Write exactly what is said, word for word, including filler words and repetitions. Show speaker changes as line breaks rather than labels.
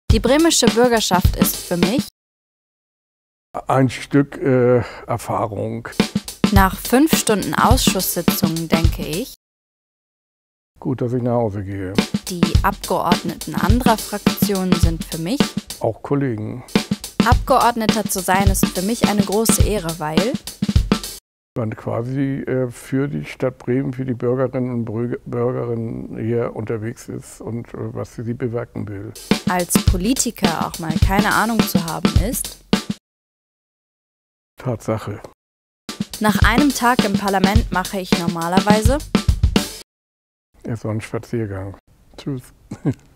Die bremische Bürgerschaft ist für mich
ein Stück äh, Erfahrung.
Nach fünf Stunden Ausschusssitzungen denke ich,
Gut, dass ich nach Hause gehe.
die Abgeordneten anderer Fraktionen sind für mich,
Auch Kollegen.
Abgeordneter zu sein ist für mich eine große Ehre, weil
Man quasi äh, für die Stadt Bremen, für die Bürgerinnen und Brü- Bürgerinnen hier unterwegs ist und äh, was sie bewirken will.
als Politiker auch mal keine Ahnung zu haben ist,
Tatsache.
nach einem Tag im Parlament mache ich normalerweise
Es war ein Spaziergang. Tschüss.